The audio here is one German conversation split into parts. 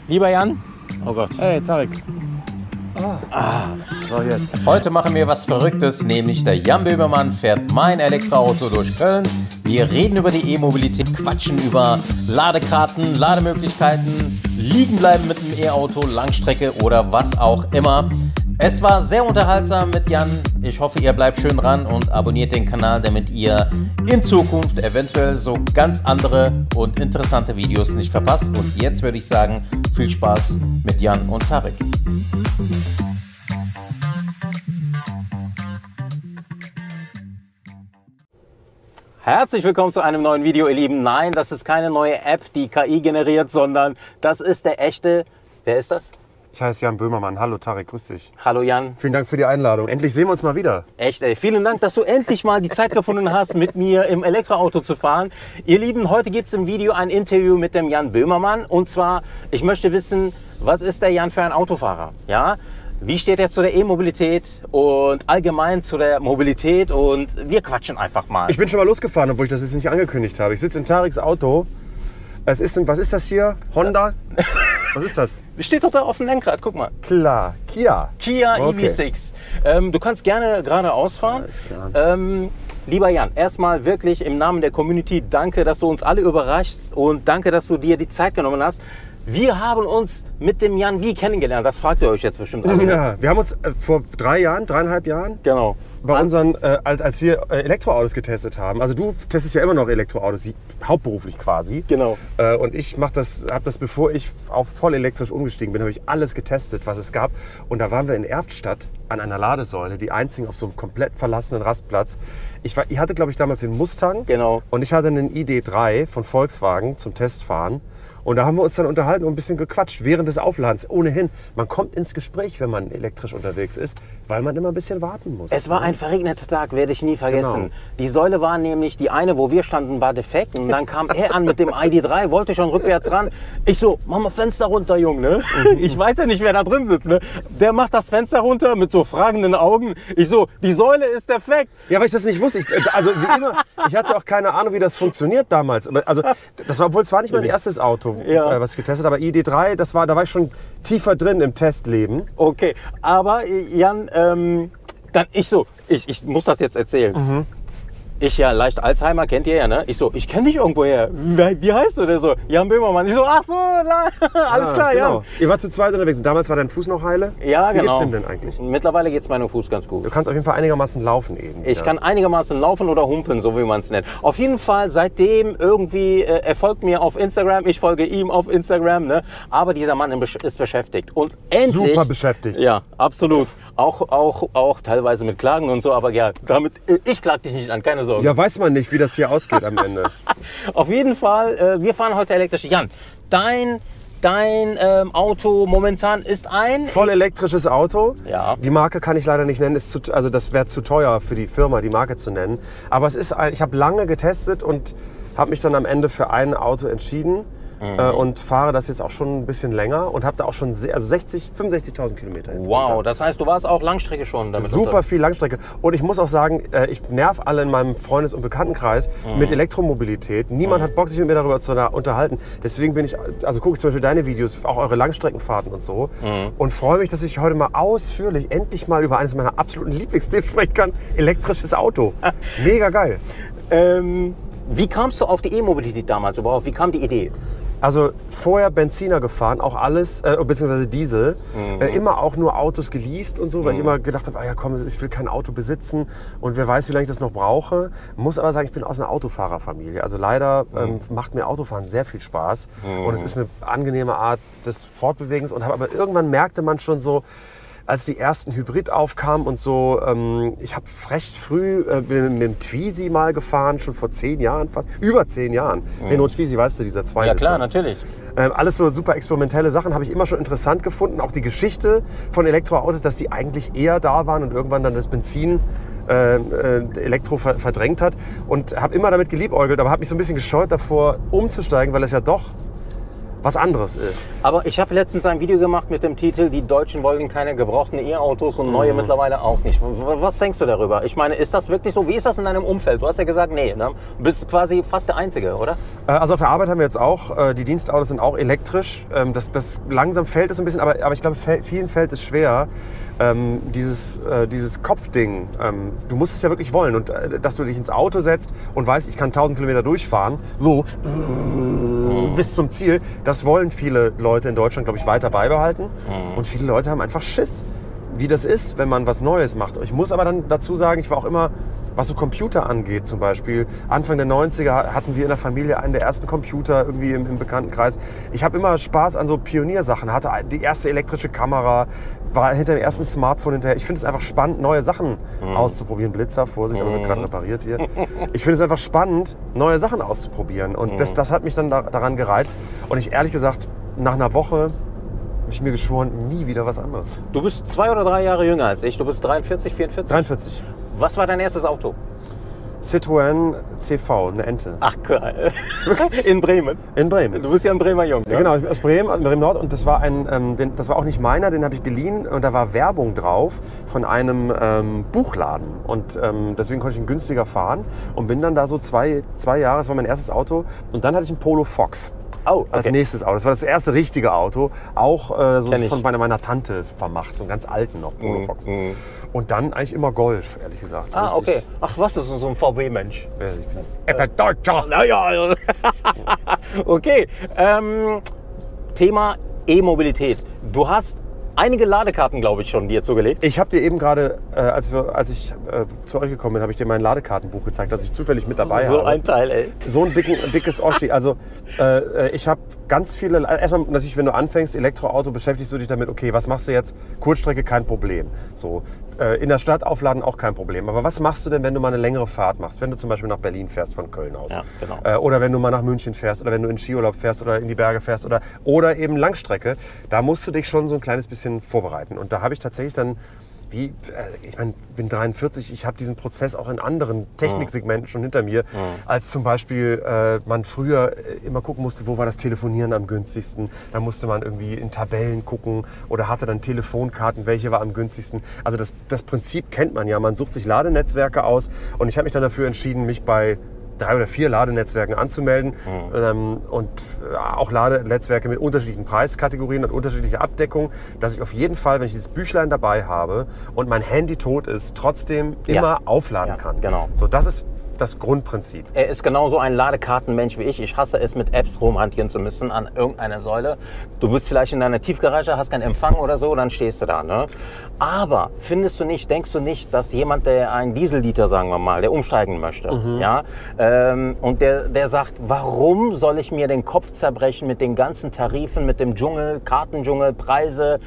Lieber Jan. Oh Gott. Hey, Tarek. So jetzt. Heute machen wir was Verrücktes, nämlich der Jan Böhmermann fährt mein Elektroauto durch Köln. Wir reden über die E-Mobilität, quatschen über Ladekarten, Lademöglichkeiten, liegen bleiben mit dem E-Auto, Langstrecke oder was auch immer. Es war sehr unterhaltsam mit Jan. Ich hoffe, ihr bleibt schön dran und abonniert den Kanal, damit ihr in Zukunft eventuell so ganz andere und interessante Videos nicht verpasst. Und jetzt würde ich sagen, viel Spaß mit Jan und Tarek. Herzlich willkommen zu einem neuen Video, ihr Lieben. Nein, das ist keine neue App, die KI generiert, sondern das ist der echte... Wer ist das? Ich heiße Jan Böhmermann. Hallo Tarek, grüß dich. Hallo Jan. Vielen Dank für die Einladung. Endlich sehen wir uns mal wieder. Echt, ey. Vielen Dank, dass du endlich mal die Zeit gefunden hast, mit mir im Elektroauto zu fahren. Ihr Lieben, heute gibt es im Video ein Interview mit dem Jan Böhmermann. Und zwar, ich möchte wissen, was ist der Jan für ein Autofahrer? Ja? Wie steht er zu der E-Mobilität und allgemein zu der Mobilität? Und wir quatschen einfach mal. Ich bin schon mal losgefahren, obwohl ich das jetzt nicht angekündigt habe. Ich sitze in Tareks Auto. Was ist das hier? Honda? Was ist das? Steht doch da auf dem Lenkrad, guck mal. Klar, Kia. Kia Okay. EV6. Du kannst gerne geradeaus fahren. Alles klar. Lieber Jan, erstmal wirklich im Namen der Community danke, dass du uns alle überraschst und danke, dass du dir die Zeit genommen hast. Wir haben uns mit dem Jan wie kennengelernt? Das fragt ihr euch jetzt bestimmt alle. Ja, wir haben uns vor 3,5 Jahren, Genau. bei unseren, als wir Elektroautos getestet haben. Also du testest ja immer noch Elektroautos, hauptberuflich quasi. Genau. Und ich habe das, bevor ich auf voll elektrisch umgestiegen bin, habe ich alles getestet, was es gab. Und da waren wir in Erftstadt an einer Ladesäule, die einzigen auf so einem komplett verlassenen Rastplatz. Ich hatte, glaube ich, damals den Mustang. Genau. Und ich hatte einen ID.3 von Volkswagen zum Testfahren. Und da haben wir uns dann unterhalten und ein bisschen gequatscht während des Aufladens. Ohnehin, man kommt ins Gespräch, wenn man elektrisch unterwegs ist, weil man immer ein bisschen warten muss. Es war ein verregneter Tag, werde ich nie vergessen. Genau. Die Säule war nämlich, die eine, wo wir standen, war defekt. Und dann kam er an mit dem ID.3, wollte schon rückwärts ran. Ich so, mach mal Fenster runter, Junge. Ne? Ich weiß ja nicht, wer da drin sitzt. Ne? Der macht das Fenster runter mit so fragenden Augen. Ich so, die Säule ist defekt. Ja, weil ich das nicht wusste. Also wie immer, ich hatte auch keine Ahnung, wie das funktioniert damals. Also das war, obwohl es war nicht mein erstes Auto, Ja. was ich getestet habe. Aber ID.3, da war ich schon tiefer drin im Testleben. Okay, aber Jan, dann ich muss das jetzt erzählen. Ich ja leicht Alzheimer, kennt ihr ja, ne? Ich so, ich kenne dich irgendwoher. Wie heißt du denn so? Jan Böhmermann. Ich so, ach so, alles klar, genau. Jan. Ihr wart zu zweit unterwegs. Und damals war dein Fuß noch heile? Ja, Wie genau. geht's dem denn eigentlich? Mittlerweile geht's meinem Fuß ganz gut. Du kannst auf jeden Fall einigermaßen laufen eben. Ich kann einigermaßen laufen oder humpeln, so wie man es nennt. Auf jeden Fall seitdem irgendwie, er folgt mir auf Instagram, ich folge ihm auf Instagram, ne? Aber dieser Mann ist beschäftigt. Und endlich... Super beschäftigt. Ja, absolut. Auch teilweise mit Klagen und so, aber ja, ich klag dich nicht an, keine Sorge. Ja, weiß man nicht, wie das hier ausgeht am Ende. Auf jeden Fall, wir fahren heute elektrisch. Jan, dein Auto momentan ist ein... Voll elektrisches Auto. Ja. Die Marke kann ich leider nicht nennen. Also das wäre zu teuer für die Firma, die Marke zu nennen. Aber ich habe lange getestet und habe mich dann am Ende für ein Auto entschieden. Und fahre das jetzt auch schon ein bisschen länger und habe da auch schon 65.000 Kilometer jetzt. Wow, das heißt, du warst auch Langstrecke schon damit Super viel Langstrecke. Und ich muss auch sagen, ich nerv alle in meinem Freundes- und Bekanntenkreis mit Elektromobilität. Niemand hat Bock, sich mit mir darüber zu unterhalten. Deswegen gucke ich zum Beispiel deine Videos, auch eure Langstreckenfahrten und so. Und freue mich, dass ich heute mal ausführlich endlich mal über eines meiner absoluten Lieblingsthemen sprechen kann. Elektrisches Auto. Mega geil. Wie kamst du auf die E-Mobilität damals überhaupt? Wie kam die Idee? Also vorher Benziner gefahren, auch alles, beziehungsweise Diesel. Immer auch nur Autos geleast und so, weil ich immer gedacht habe, ja komm, ich will kein Auto besitzen und wer weiß, wie lange ich das noch brauche. Muss aber sagen, ich bin aus einer Autofahrerfamilie. Also leider macht mir Autofahren sehr viel Spaß und es ist eine angenehme Art des Fortbewegens. Aber irgendwann merkte man schon so, als die ersten Hybrid aufkamen und so, ich habe recht früh mit dem Twizy mal gefahren, schon vor 10 Jahren, fast über 10 Jahren. Renault Twizy, weißt du, dieser Zweisitzer. Ja klar, natürlich. Alles so super experimentelle Sachen habe ich immer schon interessant gefunden. Auch die Geschichte von Elektroautos, dass die eigentlich eher da waren und irgendwann dann das Benzin Elektro verdrängt hat. Und habe immer damit geliebäugelt, aber habe mich so ein bisschen gescheut davor umzusteigen, weil es ja doch was anderes ist. Aber ich habe letztens ein Video gemacht mit dem Titel, die Deutschen wollen keine gebrauchten E-Autos und neue mittlerweile auch nicht. Was denkst du darüber? Ich meine, ist das wirklich so? Wie ist das in deinem Umfeld? Du hast ja gesagt, nee, ne? Du bist quasi fast der Einzige, oder? Also auf der Arbeit haben wir jetzt auch, die Dienstautos sind auch elektrisch. Das langsam fällt es ein bisschen, aber ich glaube, vielen fällt es schwer, dieses Kopfding. Du musst es ja wirklich wollen. Und dass du dich ins Auto setzt und weißt, ich kann 1000 Kilometer durchfahren, so bis zum Ziel, das wollen viele Leute in Deutschland, glaube ich, weiter beibehalten. Und viele Leute haben einfach Schiss, wie das ist, wenn man was Neues macht. Ich muss aber dann dazu sagen, ich war auch immer, was so Computer angeht zum Beispiel, Anfang der 90er hatten wir in der Familie einen der ersten Computer irgendwie im Bekanntenkreis. Ich habe immer Spaß an so Pioniersachen, hatte die erste elektrische Kamera, war hinter dem ersten Smartphone hinterher. Ich finde es einfach spannend, neue Sachen auszuprobieren. Blitzer, Vorsicht, aber wird gerade repariert hier. Ich finde es einfach spannend, neue Sachen auszuprobieren. Und das hat mich dann daran gereizt. Und ich ehrlich gesagt, nach einer Woche habe ich mir geschworen, nie wieder was anderes. Du bist 2 oder 3 Jahre jünger als ich. Du bist 43, 44? 43. Was war dein erstes Auto? Citroën CV, eine Ente. Ach geil. In Bremen? In Bremen. Du bist ja ein Bremer Jung. Ja, genau, ich bin aus Bremen Nord und das war das war auch nicht meiner, den habe ich geliehen und da war Werbung drauf von einem Buchladen und deswegen konnte ich ihn günstiger fahren und bin dann da so zwei Jahre, das war mein erstes Auto und dann hatte ich einen Polo Fox. Oh, okay. Als nächstes Auto. Das war das erste richtige Auto, auch von meiner Tante vermacht, so einen ganz alten noch, Polo Fox. Und dann eigentlich immer Golf, ehrlich gesagt. So richtig. Okay. Ach was, das ist so ein VW-Mensch. Ja, ich bin Deutscher. Naja. Okay. Thema E-Mobilität. Du hast einige Ladekarten, glaube ich, schon dir zugelegt. Ich habe dir eben gerade, als ich zu euch gekommen bin, habe ich dir mein Ladekartenbuch gezeigt, das ich zufällig mit dabei habe. So ein Teil, ey. So ein dickes Oschi. Also ich habe ganz viele, erstmal natürlich, wenn du anfängst, Elektroauto, beschäftigst du dich damit, okay, was machst du jetzt? Kurzstrecke, kein Problem. So, in der Stadt aufladen, auch kein Problem. Aber was machst du denn, wenn du mal eine längere Fahrt machst? Wenn du zum Beispiel nach Berlin fährst von Köln aus. Ja, genau. Oder wenn du mal nach München fährst oder wenn du in Skiurlaub fährst oder in die Berge fährst oder eben Langstrecke. Da musst du dich schon so ein kleines bisschen vorbereiten. Und da habe ich tatsächlich dann, ich meine, bin 43, ich habe diesen Prozess auch in anderen Techniksegmenten schon hinter mir, als zum Beispiel man früher immer gucken musste, wo war das Telefonieren am günstigsten. Da musste man irgendwie in Tabellen gucken oder hatte dann Telefonkarten, welche war am günstigsten. Also das Prinzip kennt man ja, man sucht sich Ladenetzwerke aus und ich habe mich dann dafür entschieden, mich bei 3 oder 4 Ladenetzwerken anzumelden und auch Ladenetzwerke mit unterschiedlichen Preiskategorien und unterschiedlicher Abdeckung, dass ich auf jeden Fall, wenn ich dieses Büchlein dabei habe und mein Handy tot ist, trotzdem immer aufladen kann. Genau. So, das ist das Grundprinzip. Er ist genauso ein Ladekartenmensch wie ich. Ich hasse es, mit Apps rumhantieren zu müssen an irgendeiner Säule. Du bist vielleicht in deiner Tiefgarage, hast keinen Empfang oder so, dann stehst du da. Ne? Aber denkst du nicht, dass jemand, der einen Dieselliter, sagen wir mal, der umsteigen möchte, ja, und der sagt, warum soll ich mir den Kopf zerbrechen mit den ganzen Tarifen, mit dem Dschungel, Kartendschungel, Preise?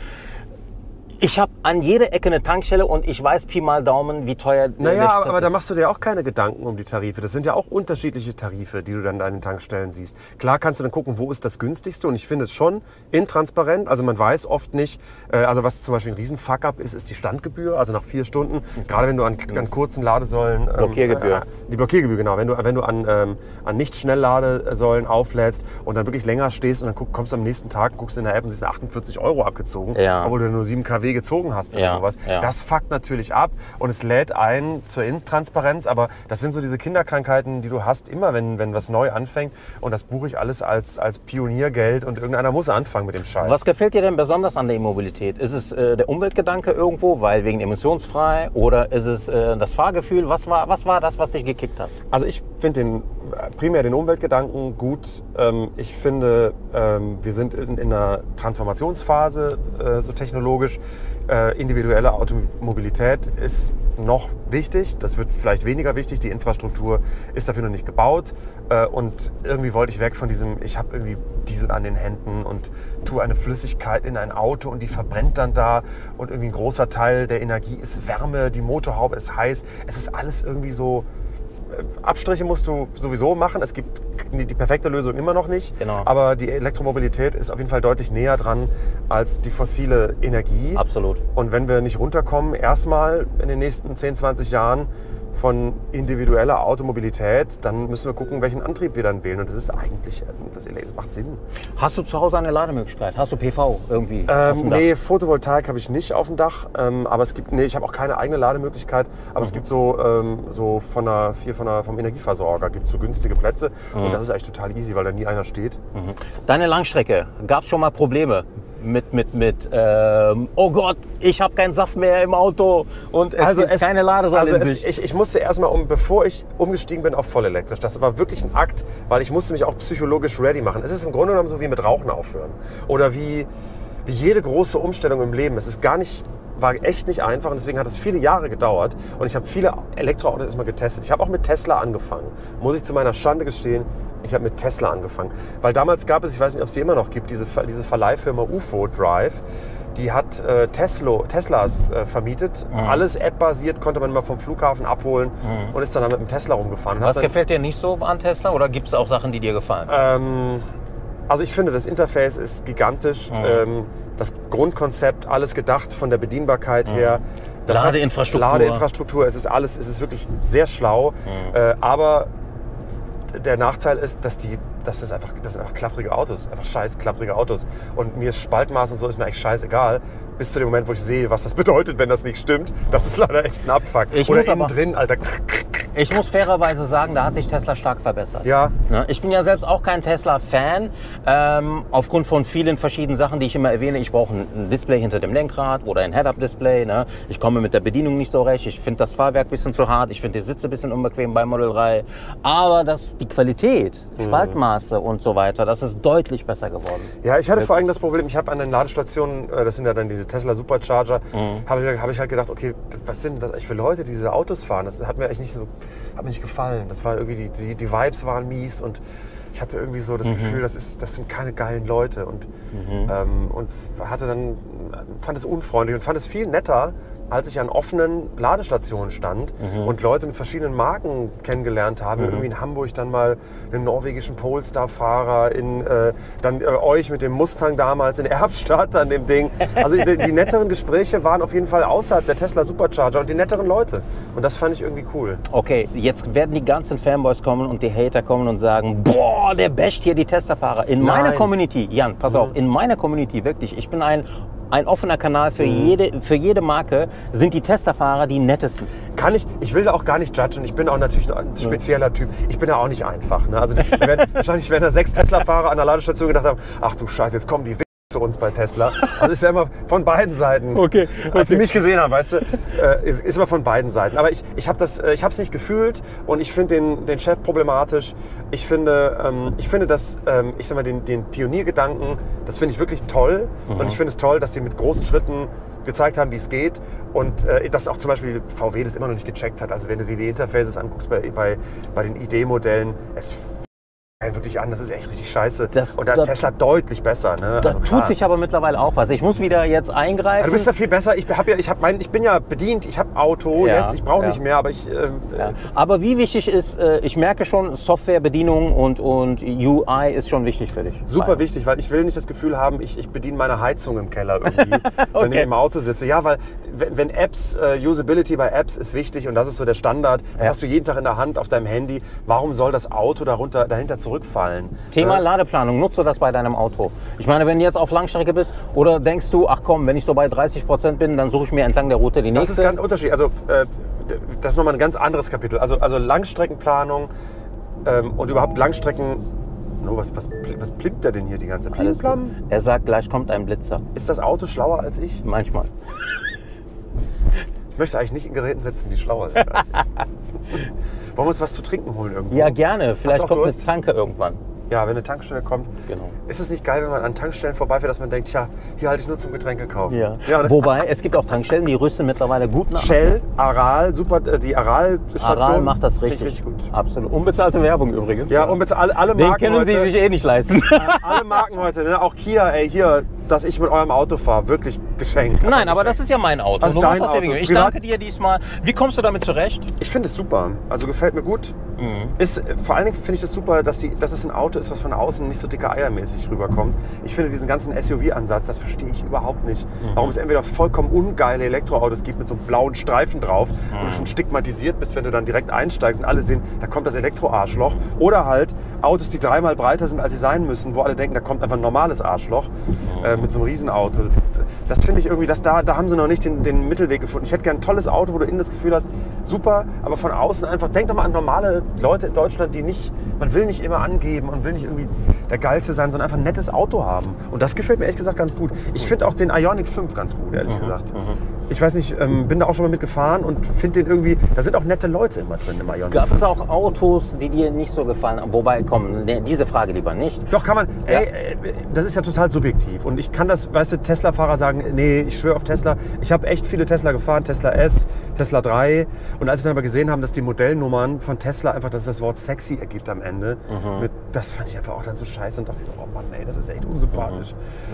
Ich habe an jeder Ecke eine Tankstelle und ich weiß Pi mal Daumen, wie teuer der Naja, Sprit aber da ist. machst du dir auch keine Gedanken um die Tarife. Das sind ja auch unterschiedliche Tarife, die du dann an den Tankstellen siehst. Klar kannst du dann gucken, wo ist das günstigste und ich finde es schon intransparent. Also man weiß oft nicht, also was zum Beispiel ein Riesen-Fuck-up ist die Standgebühr, also nach 4 Stunden. Gerade wenn du an kurzen Ladesäulen... Blockiergebühr. Die Blockiergebühr, genau. Wenn du an Nicht-Schnellladesäulen auflädst und dann wirklich länger stehst und dann kommst du am nächsten Tag, guckst in der App und siehst 48 € abgezogen, obwohl du nur 7 kW gezogen hast oder sowas. Ja. Das fuckt natürlich ab und es lädt ein zur Intransparenz, aber das sind so diese Kinderkrankheiten, die du hast, immer wenn was neu anfängt und das buche ich alles als Pioniergeld und irgendeiner muss anfangen mit dem Scheiß. Was gefällt dir denn besonders an der E-Mobilität? Ist es der Umweltgedanke irgendwo, weil wegen emissionsfrei, oder ist es das Fahrgefühl? Was war das, was dich gekickt hat? Also ich finde primär den Umweltgedanken gut. Ich finde, wir sind in einer Transformationsphase, so technologisch. Individuelle Automobilität ist noch wichtig. Das wird vielleicht weniger wichtig. Die Infrastruktur ist dafür noch nicht gebaut. Und irgendwie wollte ich weg von diesem, ich habe irgendwie Diesel an den Händen und tue eine Flüssigkeit in ein Auto und die verbrennt dann da. Und irgendwie ein großer Teil der Energie ist Wärme, die Motorhaube ist heiß. Es ist alles irgendwie so... Abstriche musst du sowieso machen. Es gibt die perfekte Lösung immer noch nicht. Genau. Aber die Elektromobilität ist auf jeden Fall deutlich näher dran als die fossile Energie. Absolut. Und wenn wir nicht runterkommen, erstmal in den nächsten 10, 20 Jahren, von individueller Automobilität, dann müssen wir gucken, welchen Antrieb wir dann wählen. Und das ist eigentlich, das macht Sinn. Hast du zu Hause eine Lademöglichkeit? Hast du PV irgendwie? Nee, Photovoltaik habe ich nicht auf dem Dach. Aber es gibt, ich habe auch keine eigene Lademöglichkeit. Aber es gibt so vom Energieversorger gibt es so günstige Plätze. Und das ist eigentlich total easy, weil da nie einer steht. Deine Langstrecke, gab es schon mal Probleme oh Gott, ich habe keinen Saft mehr im Auto und es ist keine Ladesäule in Sicht. Ich musste erstmal, bevor ich umgestiegen bin auf vollelektrisch, das war wirklich ein Akt, weil ich musste mich auch psychologisch ready machen. Es ist im Grunde genommen so wie mit Rauchen aufhören oder wie jede große Umstellung im Leben. War echt nicht einfach und deswegen hat es viele Jahre gedauert und ich habe viele Elektroautos erstmal getestet. Ich habe auch mit Tesla angefangen, muss ich zu meiner Schande gestehen. Ich habe mit Tesla angefangen, weil damals gab es, ich weiß nicht, ob es die immer noch gibt, diese Verleihfirma UFO Drive, die hat Teslas vermietet. Alles App-basiert, konnte man immer vom Flughafen abholen und ist dann mit dem Tesla rumgefahren. Was gefällt dir nicht so an Tesla oder gibt es auch Sachen, die dir gefallen? Also ich finde, das Interface ist gigantisch. Das Grundkonzept, alles gedacht von der Bedienbarkeit her. Ladeinfrastruktur. Es ist wirklich sehr schlau. Aber der Nachteil ist, das sind einfach klapprige Autos, einfach scheiß klapprige Autos. Und mir ist Spaltmaß und so ist mir eigentlich scheißegal, bis zu dem Moment, wo ich sehe, was das bedeutet, wenn das nicht stimmt. Das ist leider echt ein Abfuck. Oder innen drin, Alter. Ich muss fairerweise sagen, da hat sich Tesla stark verbessert. Ja. Ich bin ja selbst auch kein Tesla-Fan, aufgrund von vielen verschiedenen Sachen, die ich immer erwähne. Ich brauche ein Display hinter dem Lenkrad oder ein Head-Up-Display. Ne? Ich komme mit der Bedienung nicht so recht. Ich finde das Fahrwerk ein bisschen zu hart. Ich finde die Sitze ein bisschen unbequem bei Model 3. Aber die Qualität, Spaltmaße und so weiter, das ist deutlich besser geworden. Ja, ich hatte vor allem das Problem, ich habe an den Ladestationen, das sind ja dann diese Tesla Supercharger, habe ich halt gedacht, okay, was sind das eigentlich für Leute, die diese Autos fahren? Das hat mir eigentlich hat mir nicht gefallen. Das war irgendwie, die Vibes waren mies und ich hatte irgendwie so das Gefühl, das sind keine geilen Leute und fand es unfreundlich und fand es viel netter, als ich an offenen Ladestationen stand und Leute mit verschiedenen Marken kennengelernt habe. Irgendwie in Hamburg dann mal einen norwegischen Polestar-Fahrer, dann euch mit dem Mustang damals in Erftstadt an dem Ding. Also die netteren Gespräche waren auf jeden Fall außerhalb der Tesla Supercharger und die netteren Leute. Und das fand ich irgendwie cool. Okay, jetzt werden die ganzen Fanboys kommen und die Hater kommen und sagen, boah, der basht hier die Tesla-Fahrer. In meiner Community, Jan, pass auf, in meiner Community, wirklich, ich bin ein offener Kanal für jede Marke, sind die Tesla-Fahrer die nettesten. Ich will da auch gar nicht judgen. Ich bin auch natürlich ein spezieller Typ. Ich bin ja auch nicht einfach. Ne? Also wahrscheinlich werden da 6 Tesla-Fahrer an der Ladestation gedacht haben, ach du Scheiße, jetzt kommen die zu uns bei Tesla. Also ist ja immer von beiden Seiten. Okay. Als sie mich gesehen haben, weißt du, ist immer von beiden Seiten. Aber ich habe es nicht gefühlt und ich finde den Chef problematisch. Ich finde den Pioniergedanken, das finde ich wirklich toll. Und ich finde es toll, dass die mit großen Schritten gezeigt haben, wie es geht. Und dass auch zum Beispiel VW das immer noch nicht gecheckt hat. Also wenn du dir die Interfaces anguckst bei den ID-Modellen, es wirklich an, das ist echt richtig scheiße. Und da ist Tesla deutlich besser. Ne? Da tut sich aber mittlerweile auch was. Ich muss wieder jetzt eingreifen. Ja, du bist ja viel besser. Ich bin ja bedient, ich habe Auto jetzt, ich brauche nicht mehr, aber aber wie wichtig ist, ich merke schon, Softwarebedienung und UI ist schon wichtig für dich. Super wichtig, weil ich will nicht das Gefühl haben, ich bediene meine Heizung im Keller irgendwie, wenn ich im Auto sitze. Ja, weil wenn Apps, Usability bei Apps ist wichtig und das ist so der Standard, das hast du jeden Tag in der Hand auf deinem Handy. Warum soll das Auto dahinter zurückfallen? Thema Ladeplanung, nutzt du das bei deinem Auto? Ich meine, wenn du jetzt auf Langstrecke bist oder denkst du, ach komm, wenn ich so bei 30% bin, dann suche ich mir entlang der Route die nächste? Das ist ganz Unterschiedlich. Also das ist nochmal ein ganz anderes Kapitel. Also Langstreckenplanung und überhaupt Langstrecken. Oh, was plimmt der denn hier die ganze Zeit? Er sagt, gleich kommt ein Blitzer. Ist das Auto schlauer als ich? Manchmal. Ich möchte eigentlich nicht in Geräten sitzen, die schlauer sind als ich. Wollen wir uns was zu trinken holen irgendwo? Ja, gerne. Vielleicht kommt eine Tanke irgendwann. Ja, wenn eine Tankstelle kommt. Genau. Ist es nicht geil, wenn man an Tankstellen vorbeifährt, dass man denkt, tja, hier halte ich nur zum Getränke kaufen. Ja. Wobei, es gibt auch Tankstellen, die rüsten mittlerweile gut nach. Shell, Aral, super, die Aral-Station. Aral macht das richtig gut. Absolut. Unbezahlte Werbung übrigens. Ja, alle Marken den können heute, Sie sich eh nicht leisten. Alle Marken heute, ne? Auch Kia, hier, dass ich mit eurem Auto fahre. Wirklich Geschenk. Nein, aber das ist ja mein Auto. Das ist dein Auto. Ich danke dir diesmal. Wie kommst du damit zurecht? Ich finde es super. Also gefällt mir gut. Vor allen Dingen finde ich das super, dass es ein Auto ist, was von außen nicht so dicke Eiermäßig rüberkommt. Ich finde diesen ganzen SUV-Ansatz, das verstehe ich überhaupt nicht. Warum es entweder vollkommen ungeile Elektroautos gibt mit so einem blauen Streifen drauf, wo du schon stigmatisiert bist, wenn du dann direkt einsteigst und alle sehen, da kommt das Elektroarschloch. Oder halt Autos, die 3-mal breiter sind, als sie sein müssen, wo alle denken, da kommt einfach ein normales Arschloch mit so einem Riesenauto. Das finde ich irgendwie, da haben sie noch nicht den Mittelweg gefunden. Ich hätte gerne ein tolles Auto, wo du innen das Gefühl hast, super, aber von außen einfach, denk doch mal an normale Leute in Deutschland, man will nicht immer angeben und will nicht irgendwie der Geilste sein, sondern einfach ein nettes Auto haben. Und das gefällt mir ehrlich gesagt ganz gut. Ich finde auch den Ioniq 5 ganz gut, ehrlich gesagt. Ich weiß nicht, bin da auch schon mal mitgefahren und finde den irgendwie, da sind auch nette Leute immer drin im Ioniq 5. Gab es auch Autos, die dir nicht so gefallen haben? Wobei, komm, diese Frage lieber nicht. Doch, kann man. Ja. Das ist ja total subjektiv. Und ich kann das, weißt du, Tesla-Fahrer sagen, nee, ich schwöre auf Tesla. Ich habe echt viele Tesla gefahren, Tesla S, Tesla 3. Und als ich dann aber gesehen habe, dass die Modellnummern von Tesla einfach, dass das Wort sexy ergibt am Ende, das fand ich einfach auch dann so scheiße und dachte ich so, oh Mann, ey, das ist echt unsympathisch.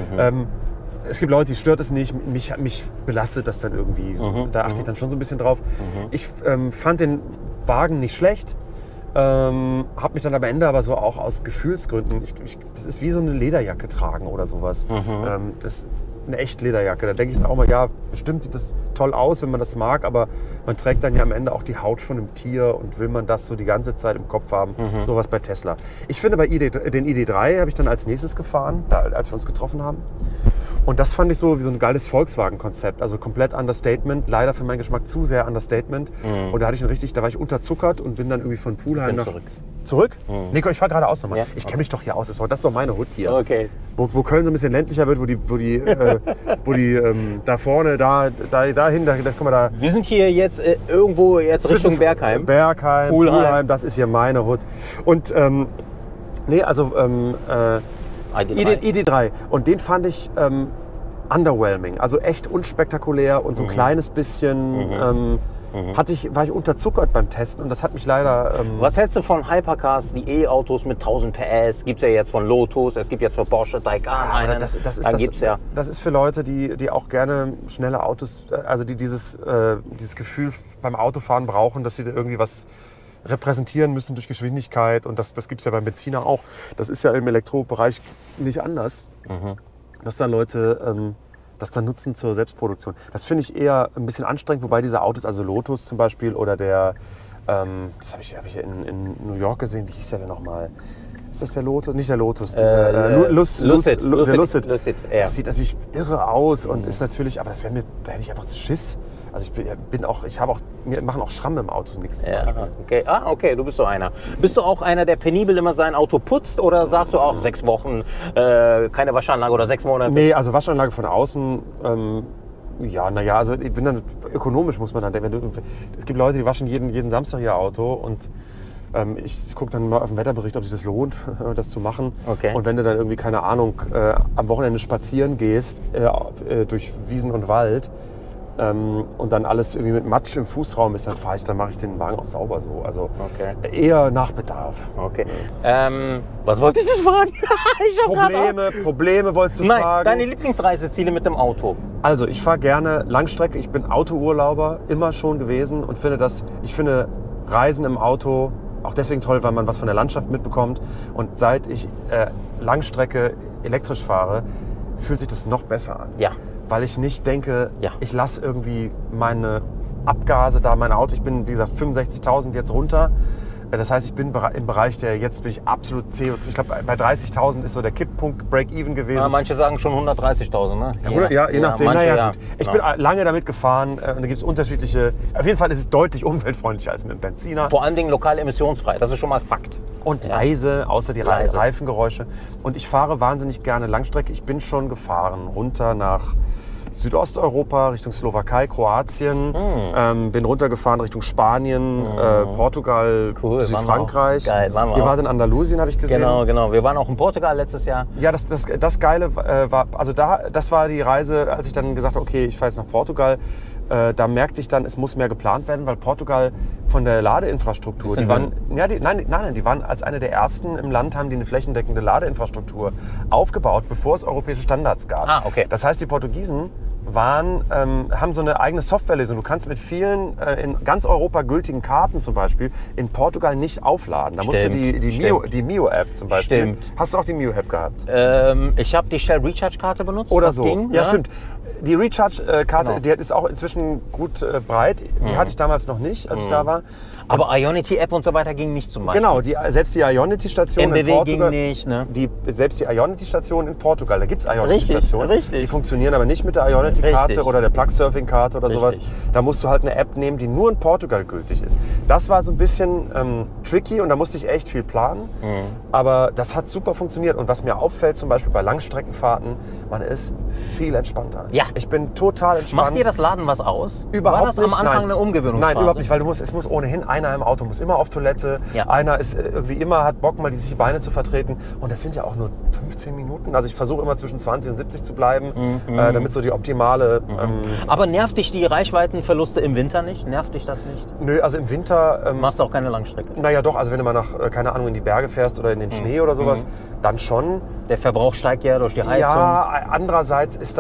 Es gibt Leute, die stört es nicht, mich belastet das dann irgendwie. Da achte ich dann schon so ein bisschen drauf. Ich fand den Wagen nicht schlecht. Habe mich dann am Ende aber so auch aus Gefühlsgründen, das ist wie so eine Lederjacke tragen oder sowas. Das ist eine echt Lederjacke. Da denke ich dann auch mal, ja, bestimmt sieht das toll aus, wenn man das mag, aber man trägt dann ja am Ende auch die Haut von einem Tier und will man das so die ganze Zeit im Kopf haben. Sowas bei Tesla. Ich finde, den ID.3 habe ich dann als nächstes gefahren, als wir uns getroffen haben. Und das fand ich so wie so ein geiles Volkswagen-Konzept. Also komplett Understatement. Leider für meinen Geschmack zu sehr Understatement. Und da war ich unterzuckert und bin dann irgendwie von Pulheim nach... Zurück? Nico, ich fahre geradeaus nochmal. Ja? Ich kenne mich doch hier aus. Das ist doch meine Hut hier. Okay. Wo Köln so ein bisschen ländlicher wird, wo die da vorne, dahin, guck mal da. Wir sind hier jetzt irgendwo Richtung Bergheim. Pulheim, das ist hier meine Hut. Und ID.3. Und den fand ich underwhelming, also echt unspektakulär und so ein kleines bisschen war ich unterzuckert beim Testen und das hat mich leider... Was hältst du von Hypercars, die E-Autos mit 1000 PS? Gibt es ja jetzt von Lotus, es gibt jetzt von Porsche Taycan einen. Das ist für Leute, die auch gerne schnelle Autos, also die dieses Gefühl beim Autofahren brauchen, dass sie da irgendwie was repräsentieren müssen durch Geschwindigkeit und das gibt es ja beim Benziner auch. Das ist ja im Elektrobereich nicht anders, dass da Leute das dann nutzen zur Selbstproduktion. Das finde ich eher ein bisschen anstrengend, wobei diese Autos, also Lotus zum Beispiel oder das habe ich in New York gesehen, wie hieß der denn nochmal? Ist das der Lotus? Nicht der Lotus, Lucid. Lucid. Das sieht natürlich irre aus und ist natürlich, aber da hätte ich einfach zu Schiss. Also wir machen auch Schramm im Auto, nichts zum Beispiel. Okay, du bist so einer. Bist du auch einer, der penibel immer sein Auto putzt oder sagst du auch 6 Wochen keine Waschanlage oder 6 Monate? Nee, also Waschanlage von außen, also ich bin dann, ökonomisch muss man dann denken. Es gibt Leute, die waschen jeden Samstag ihr Auto und ich gucke dann mal auf den Wetterbericht, ob sich das lohnt, das zu machen. Okay. Und wenn du dann irgendwie, keine Ahnung, am Wochenende spazieren gehst, durch Wiesen und Wald, und dann alles irgendwie mit Matsch im Fußraum ist, dann mache ich den Wagen auch sauber so. Also eher nach Bedarf. Okay. Was wollte ich dich fragen? Probleme wolltest du fragen? Deine Lieblingsreiseziele mit dem Auto? Also ich fahre gerne Langstrecke. Ich bin Autourlauber, immer schon gewesen und ich finde Reisen im Auto auch deswegen toll, weil man was von der Landschaft mitbekommt. Und seit ich Langstrecke elektrisch fahre, fühlt sich das noch besser an. Ja. Weil ich nicht denke, ich lasse irgendwie meine Abgase da, mein Auto, ich bin wie gesagt 65.000 jetzt runter. Das heißt, ich bin im Bereich jetzt bin ich absolut CO2. Ich glaube, bei 30.000 ist so der Kipppunkt Break-Even gewesen. Ja, manche sagen schon 130.000, ne? Je nachdem. Gut. Ich bin lange damit gefahren und da gibt es unterschiedliche. Auf jeden Fall ist es deutlich umweltfreundlicher als mit dem Benziner. Vor allen Dingen lokal emissionsfrei, das ist schon mal Fakt. Und leise, außer die Reifengeräusche. Und ich fahre wahnsinnig gerne Langstrecke. Ich bin schon gefahren runter nach Südosteuropa, Richtung Slowakei, Kroatien, bin runtergefahren Richtung Spanien, Portugal, Südfrankreich. Geil, waren wir Ihr auch. wart in Andalusien, habe ich gesehen. Genau. Wir waren auch in Portugal letztes Jahr. Ja, das Geile war, also das war die Reise, als ich dann gesagt habe, okay, ich fahre jetzt nach Portugal, Da merkte ich dann, es muss mehr geplant werden, weil Portugal von der Ladeinfrastruktur, die waren als eine der ersten im Land, haben die eine flächendeckende Ladeinfrastruktur aufgebaut, bevor es europäische Standards gab. Ah, okay. Das heißt, die Portugiesen haben so eine eigene Softwarelösung. Du kannst mit vielen in ganz Europa gültigen Karten zum Beispiel in Portugal nicht aufladen. Da musst du die Mio-App zum Beispiel. Stimmt. Hast du auch die Mio-App gehabt? Ich habe die Shell Recharge-Karte benutzt. Oder das so. ging, ja, stimmt. Die Recharge-Karte, Genau. die ist auch inzwischen gut breit. Die hatte ich damals noch nicht, als ich da war. Aber Ionity-App und so weiter ging nicht zum Beispiel. Genau, selbst die Ionity-Station in MBW Portugal. ging nicht, ne? Selbst die Ionity-Station in Portugal, da gibt es Ionity-Stationen. Richtig. Die funktionieren aber nicht mit der Ionity-Karte Richtig. oder der Plug-Surfing-Karte oder sowas. Richtig. Da musst du halt eine App nehmen, die nur in Portugal gültig ist. Das war so ein bisschen tricky und da musste ich echt viel planen. Aber das hat super funktioniert. Und was mir auffällt, zum Beispiel bei Langstreckenfahrten, man ist viel entspannter. Ja. Ich bin total entspannt. Macht dir das Laden was aus? Überhaupt War das nicht. am Anfang Nein. eine Umgewöhnungsphase? Nein, überhaupt nicht, weil es muss ohnehin einer im Auto, muss immer auf Toilette, Ja. einer ist irgendwie immer, hat Bock mal die Beine zu vertreten und das sind ja auch nur 15 Minuten, also ich versuche immer zwischen 20 und 70 zu bleiben, damit so die optimale... Aber nervt dich die Reichweitenverluste im Winter nicht? Nervt dich das nicht? Nö, also im Winter... Machst du auch keine Langstrecke? naja doch, also wenn du mal nach, keine Ahnung, in die Berge fährst oder in den Schnee oder sowas, dann schon. Der Verbrauch steigt ja durch die Heizung. Ja, andererseits ist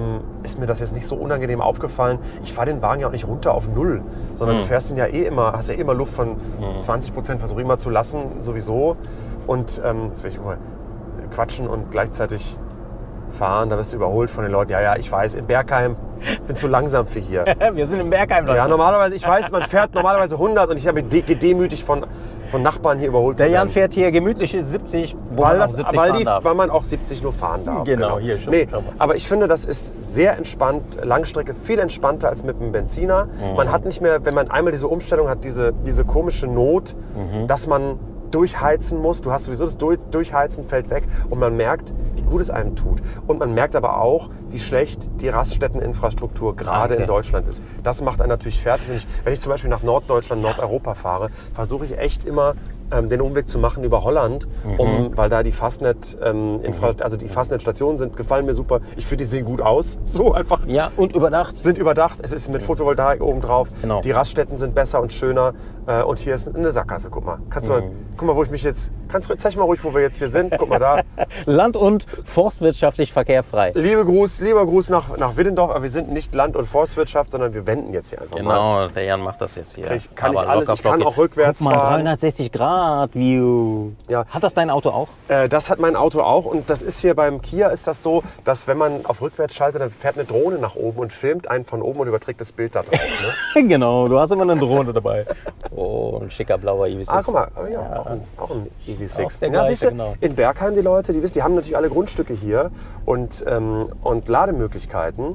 mir das jetzt nicht so unangenehm aufgefallen. Ich fahre den Wagen ja auch nicht runter auf 0, sondern du fährst ihn ja hast ja immer Luft von 20%, versuche ich immer zu lassen, sowieso. Und jetzt will ich mal quatschen und gleichzeitig fahren, da wirst du überholt von den Leuten. Ja, ich weiß, in Bergheim, ich bin zu langsam für hier. Wir sind im Bergheim, Leute. Ja, normalerweise, ich weiß, man fährt normalerweise 100 und ich habe mich gedemütigt von Nachbarn hier überholt zu Der Jan werden. fährt hier gemütliche 70, wo man auch 70 fahren darf. Weil man auch 70 nur fahren darf. Genau, hier schon. Nee, aber ich finde, das ist sehr entspannt. Langstrecke viel entspannter als mit einem Benziner. Man hat nicht mehr, wenn man einmal diese Umstellung hat, diese komische Not, dass man durchheizen muss. Du hast sowieso das Durchheizen fällt weg und man merkt, wie gut es einem tut. Und man merkt aber auch, wie schlecht die Raststätteninfrastruktur gerade in Deutschland ist. Das macht einen natürlich fertig. Wenn ich zum Beispiel nach Norddeutschland, Nordeuropa fahre, versuche ich echt immer den Umweg zu machen über Holland, weil da die Fastnet, also die Fastnet-Stationen gefallen mir super. Ich finde, die sehen gut aus. So einfach. Ja, und überdacht. Sind überdacht. Es ist mit Photovoltaik oben drauf. Genau. Die Raststätten sind besser und schöner. Und hier ist eine Sackgasse. Guck mal. Guck mal, wo ich mich jetzt. Zeig mal ruhig, wo wir jetzt hier sind. Guck mal da. Land- und forstwirtschaftlich verkehrfrei. Lieber Gruß nach Widdendorf. Aber wir sind nicht Land- und Forstwirtschaft, sondern wir wenden jetzt hier einfach mal. Genau, der Jan macht das jetzt hier. Ich kann Aber nicht alles. locker Ich kann flockig. auch rückwärts Guck mal, fahren. 360 Grad View. Ja. Hat das dein Auto auch? Das hat mein Auto auch und das ist hier beim Kia ist das so, dass wenn man auf rückwärts schaltet, dann fährt eine Drohne nach oben und filmt einen von oben und überträgt das Bild da drauf. Ne? Genau, du hast immer eine Drohne dabei. Oh, ein schicker blauer EV6. Ah, guck mal, aber ja, auch ein EV6. Auch der Ja, gleiche, siehst du, genau. in Bergheim die Leute, die haben natürlich alle Grundstücke hier und Lademöglichkeiten.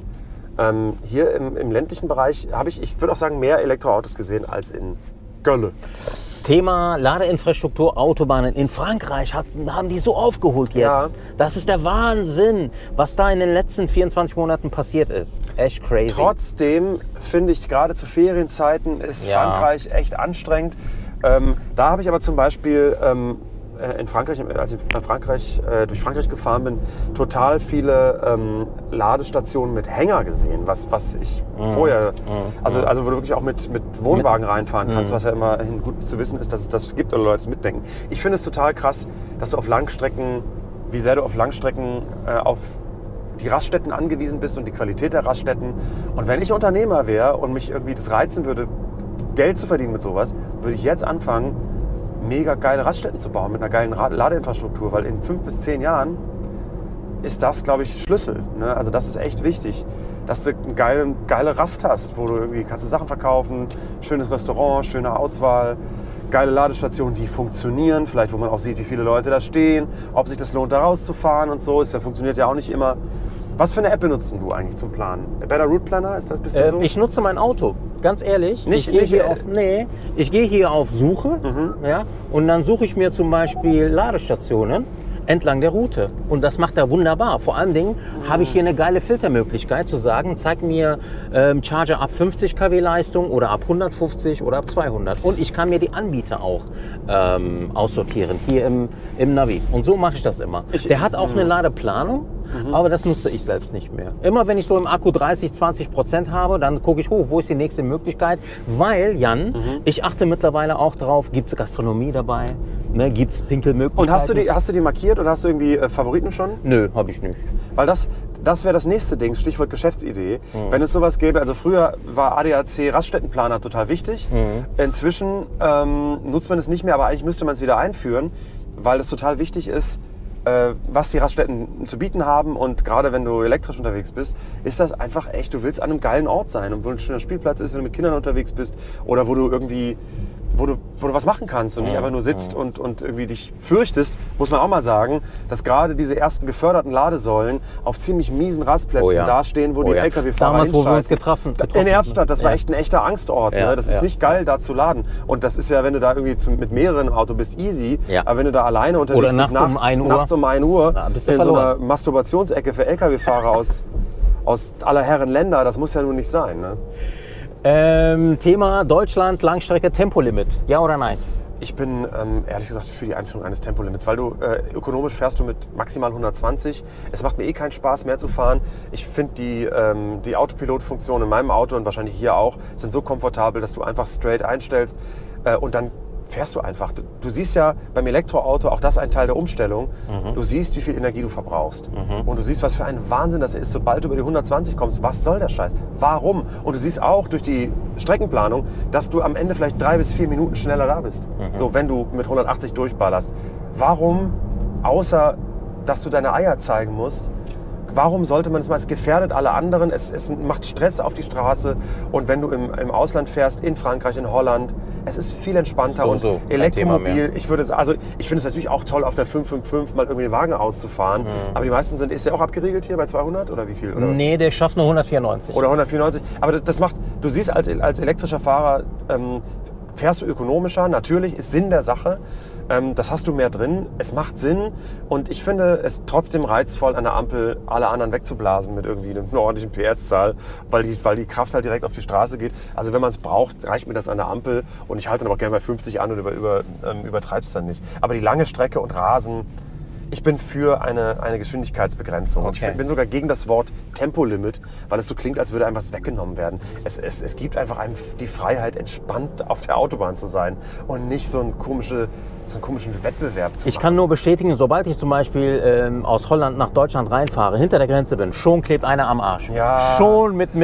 Hier im ländlichen Bereich habe ich würde auch sagen, mehr Elektroautos gesehen als in Gölle. Thema Ladeinfrastruktur, Autobahnen. In Frankreich haben die so aufgeholt jetzt. Ja. Das ist der Wahnsinn, was da in den letzten 24 Monaten passiert ist. Echt crazy. Trotzdem finde ich, gerade zu Ferienzeiten ist Ja. Frankreich echt anstrengend. Da habe ich aber zum Beispiel in Frankreich, als ich durch Frankreich gefahren bin, total viele Ladestationen mit Hänger gesehen, was ich vorher, also wo du wirklich auch mit Wohnwagen reinfahren kannst, was ja immerhin gut zu wissen ist, dass es das gibt oder Leute es mitdenken. Ich finde es total krass, dass du wie sehr du auf Langstrecken auf die Raststätten angewiesen bist und die Qualität der Raststätten. Und wenn ich Unternehmer wäre und mich irgendwie das reizen würde, Geld zu verdienen mit sowas, würde ich jetzt anfangen, mega geile Raststätten zu bauen mit einer geilen Ladeinfrastruktur, weil in 5 bis 10 Jahren ist das, glaube ich, Schlüssel. Ne? Also das ist echt wichtig, dass du eine geile Rast hast, wo du irgendwie kannst du Sachen verkaufen, schönes Restaurant, schöne Auswahl, geile Ladestationen, die funktionieren, vielleicht wo man auch sieht, wie viele Leute da stehen, ob sich das lohnt, da rauszufahren und so. Funktioniert ja auch nicht immer. Was für eine App benutzt du eigentlich zum Planen? Better Route Planner, bist du so? Ich nutze mein Auto, ganz ehrlich. Nicht- ich gehe nicht, hier auf Suche, ja, und dann suche ich mir zum Beispiel Ladestationen entlang der Route. Und das macht er wunderbar. Vor allen Dingen habe ich hier eine geile Filtermöglichkeit zu sagen, zeig mir Charger ab 50 kW Leistung oder ab 150 oder ab 200. Und ich kann mir die Anbieter auch aussortieren hier im Navi. Und so mache ich das immer. Der hat auch eine Ladeplanung. aber das nutze ich selbst nicht mehr. Immer wenn ich so im Akku 30-20% habe, dann gucke ich hoch, wo ist die nächste Möglichkeit, weil, Jan, ich achte mittlerweile auch drauf, gibt es Gastronomie dabei, ne, gibt es Pinkelmöglichkeiten. Und hast du die markiert oder hast du irgendwie Favoriten schon? Nö, habe ich nicht. Weil das wäre das nächste Ding, Stichwort Geschäftsidee. Wenn es sowas gäbe, also früher war ADAC Raststättenplaner total wichtig. Inzwischen nutzt man es nicht mehr, aber eigentlich müsste man es wieder einführen, weil es total wichtig ist, was die Raststätten zu bieten haben. Und gerade wenn du elektrisch unterwegs bist, ist das einfach echt, du willst an einem geilen Ort sein. Und wo ein schöner Spielplatz ist, wenn du mit Kindern unterwegs bist oder wo du irgendwie wo du was machen kannst und nicht einfach nur sitzt und irgendwie dich fürchtest, muss man auch mal sagen, dass gerade diese ersten geförderten Ladesäulen auf ziemlich miesen Rastplätzen dastehen, wo die LKW-Fahrer damals, wo wir uns getroffen in Erftstadt, das war echt ein echter Angstort. Ne? Das ist nicht geil, da zu laden. Und das ist ja, wenn du da irgendwie mit mehreren im Auto bist, easy. Aber wenn du da alleine unterwegs bist, nachts um 1 Uhr in so einer Masturbationsecke für LKW-Fahrer aus aller Herren Länder, das muss ja nun nicht sein. Ne? Thema Deutschland, Langstrecke, Tempolimit. Ja oder nein? Ich bin ehrlich gesagt für die Einführung eines Tempolimits, weil du ökonomisch fährst du mit maximal 120. Es macht mir keinen Spaß mehr zu fahren. Ich finde die Autopilot-Funktion in meinem Auto und wahrscheinlich hier auch sind so komfortabel, dass du einfach straight einstellst und dann fährst du einfach. Du siehst ja beim Elektroauto, auch das ein Teil der Umstellung, du siehst, wie viel Energie du verbrauchst. Und du siehst, was für ein Wahnsinn das ist, sobald du über die 120 kommst. Was soll der Scheiß? Warum? Und du siehst auch durch die Streckenplanung, dass du am Ende vielleicht 3 bis 4 Minuten schneller da bist. So, wenn du mit 180 durchballerst. Warum, außer dass du deine Eier zeigen musst, warum sollte man es mal? Es gefährdet alle anderen, es macht Stress auf die Straße. Und wenn du im Ausland fährst, in Frankreich, in Holland, es ist viel entspannter und Elektromobil. Ich finde es natürlich auch toll, auf der 555 mal irgendwie den Wagen auszufahren. Aber die meisten ist ja auch abgeriegelt hier bei 200 oder wie viel? Oder? Nee, der schafft nur 194. Oder 194. Aber das macht, du siehst als elektrischer Fahrer, fährst du ökonomischer, natürlich, ist Sinn der Sache. Das hast du mehr drin, es macht Sinn und ich finde es trotzdem reizvoll, an der Ampel alle anderen wegzublasen mit irgendwie einer ordentlichen PS-Zahl, weil die Kraft halt direkt auf die Straße geht. Also wenn man es braucht, reicht mir das an der Ampel und ich halte dann auch gerne bei 50 an und übertreib's dann nicht. Aber die lange Strecke und Rasen, ich bin für eine Geschwindigkeitsbegrenzung. Okay. Ich bin sogar gegen das Wort Tempolimit, weil es so klingt, als würde einem was weggenommen werden. Es gibt einfach einem die Freiheit, entspannt auf der Autobahn zu sein und nicht so einen komischen Wettbewerb zu machen. Ich kann nur bestätigen, sobald ich zum Beispiel aus Holland nach Deutschland reinfahre, hinter der Grenze bin, schon klebt einer am Arsch. Ja. Schon mit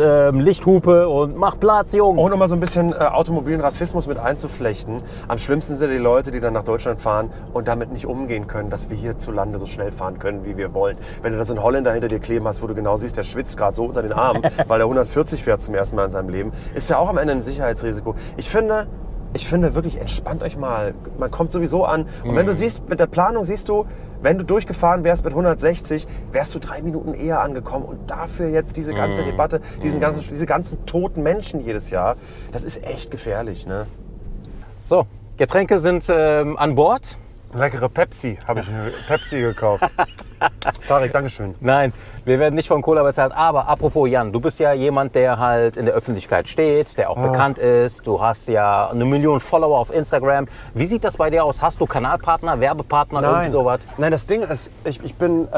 Lichthupe und mach Platz, Junge. Ohne mal so ein bisschen automobilen Rassismus mit einzuflechten. Am schlimmsten sind die Leute, die dann nach Deutschland fahren und damit nicht umgehen können, dass wir hierzulande so schnell fahren können, wie wir wollen. Wenn du da so einen Holländer hinter dir kleben hast, wo du genau siehst, der schwitzt gerade so unter den Armen, weil er 140 fährt zum ersten Mal in seinem Leben, ist ja auch am Ende ein Sicherheitsrisiko. Ich finde wirklich, entspannt euch mal. Man kommt sowieso an. Und wenn du siehst, mit der Planung siehst du, wenn du durchgefahren wärst mit 160, wärst du 3 Minuten eher angekommen. Und dafür jetzt diese ganze Debatte, diese ganzen toten Menschen jedes Jahr, das ist echt gefährlich. Ne? So, Getränke sind an Bord. Leckere Pepsi, habe ich eine Pepsi gekauft. Tarek, Dankeschön. Nein, wir werden nicht von Cola bezahlt. Aber apropos Jan, du bist ja jemand, der halt in der Öffentlichkeit steht, der auch bekannt ist. Du hast ja 1 Million Follower auf Instagram. Wie sieht das bei dir aus? Hast du Kanalpartner, Werbepartner, irgendwie sowas? Nein, das Ding ist, ich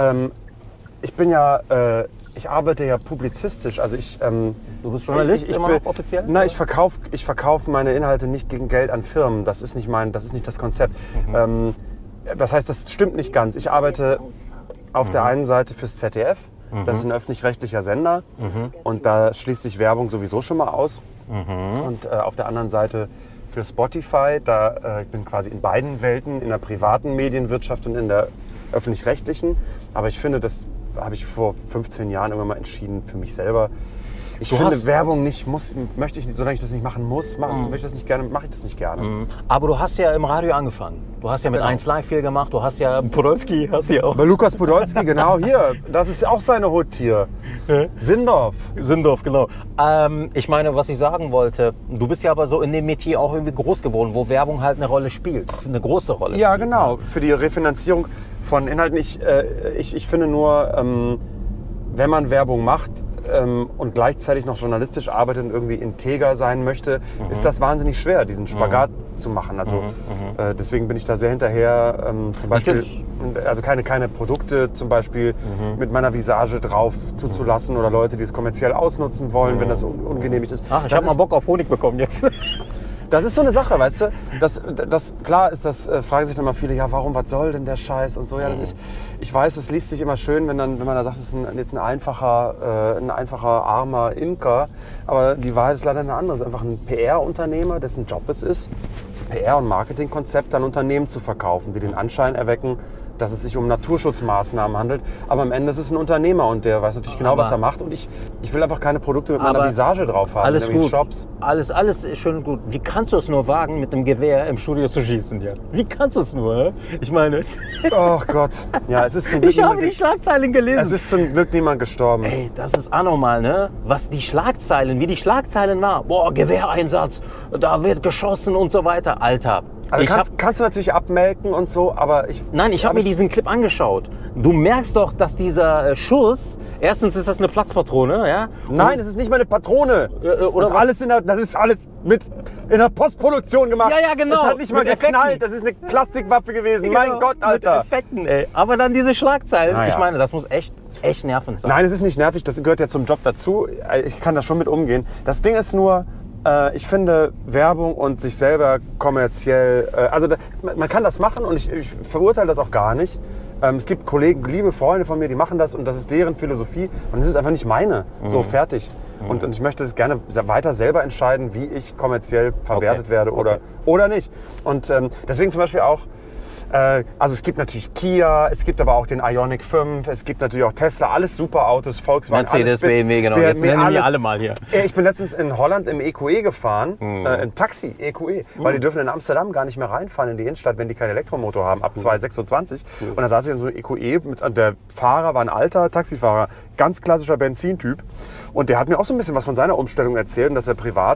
arbeite ja publizistisch. Also du bist Journalist immer noch offiziell? Nein, ich verkaufe meine Inhalte nicht gegen Geld an Firmen. Das ist nicht das Konzept. Das heißt, das stimmt nicht ganz. Ich arbeite auf der einen Seite fürs ZDF. Das ist ein öffentlich-rechtlicher Sender. Und da schließt sich Werbung sowieso schon mal aus. Und auf der anderen Seite für Spotify. Ich bin quasi in beiden Welten, in der privaten Medienwirtschaft und in der öffentlich-rechtlichen. Aber ich finde, das habe ich vor 15 Jahren irgendwann mal entschieden für mich selber. Ich finde Werbung möchte ich nicht, solange ich das nicht machen muss, mache ich das nicht gerne. Aber du hast ja im Radio angefangen. Du hast ja mit 1 Live viel gemacht, du hast ja Podolski, hast ja auch. Bei Lukas Podolski, genau, hier, das ist auch seine Hut hier. Sindorf, genau. Ich meine, was ich sagen wollte, du bist ja aber so in dem Metier auch irgendwie groß geworden, wo Werbung halt eine Rolle spielt, eine große Rolle spielt. Ja, genau, für die Refinanzierung von Inhalten. Ich finde nur, wenn man Werbung macht, und gleichzeitig noch journalistisch arbeitet und irgendwie integer sein möchte, ist das wahnsinnig schwer, diesen Spagat zu machen. Also deswegen bin ich da sehr hinterher, zum Beispiel, also keine Produkte zum Beispiel mit meiner Visage drauf zuzulassen oder Leute, die es kommerziell ausnutzen wollen, wenn das ungenehmigt ist. Ach, ich habe mal Bock auf Honig bekommen jetzt. Das ist so eine Sache, weißt du? Klar ist das, fragen sich dann mal viele, ja, warum, was soll denn der Scheiß und so. Ja, das ist, ich weiß, es liest sich immer schön, wenn man da sagt, es ist jetzt ein einfacher, armer Imker. Aber die Wahrheit ist leider eine andere. Es ist einfach ein PR-Unternehmer, dessen Job es ist, PR- und Marketingkonzept an Unternehmen zu verkaufen, die den Anschein erwecken, dass es sich um Naturschutzmaßnahmen handelt. Aber am Ende ist es ein Unternehmer und der weiß natürlich genau, was er macht. Und ich will einfach keine Produkte mit meiner Visage drauf haben. Alles gut. Shops. Alles ist schön gut. Wie kannst du es nur wagen, mit dem Gewehr im Studio zu schießen? Ja? Wie kannst du es nur? Hä? Ich meine... Oh Gott. Ja, es ist zum Glück ich habe die Schlagzeilen gelesen. Es ist zum Glück niemand gestorben. Ey, das ist anormal, ne? Wie die Schlagzeilen war. Boah, Gewehreinsatz, da wird geschossen und so weiter. Alter. Also kannst du natürlich abmelken und so, aber Nein, ich habe mir diesen Clip angeschaut. Du merkst doch, dass dieser Schuss, erstens ist das eine Platzpatrone, ja? Nein, es ist nicht mal eine Patrone. Oder das ist alles in der Postproduktion gemacht. Ja, genau. Das hat nicht mal geknallt, das ist eine Plastikwaffe gewesen. Genau. Mein Gott, Alter. Mit Effekten, ey. Aber dann diese Schlagzeilen, naja. Ich meine, das muss echt nervend sein. Nein, es ist nicht nervig, das gehört ja zum Job dazu. Ich kann da schon mit umgehen. Das Ding ist nur, ich finde Werbung und sich selber kommerziell, man kann das machen und ich verurteile das auch gar nicht. Es gibt Kollegen, liebe Freunde von mir, die machen das und das ist deren Philosophie und das ist einfach nicht meine. So, fertig. Und ich möchte es gerne weiter selber entscheiden, wie ich kommerziell verwertet werde oder nicht. Und deswegen zum Beispiel auch, also es gibt natürlich Kia, es gibt aber auch den Ioniq 5, es gibt natürlich auch Tesla, alles super Autos, Volkswagen, Mercedes, BMW, genau. Jetzt nennen wir alle mal hier. Ich bin letztens in Holland im EQE gefahren, im Taxi EQE, weil die dürfen in Amsterdam gar nicht mehr reinfahren in die Innenstadt, wenn die keinen Elektromotor haben, ab 2026. Und da saß ich in so einem EQE, der Fahrer war ein alter Taxifahrer, ganz klassischer Benzintyp. Und der hat mir auch so ein bisschen was von seiner Umstellung erzählt, dass er privat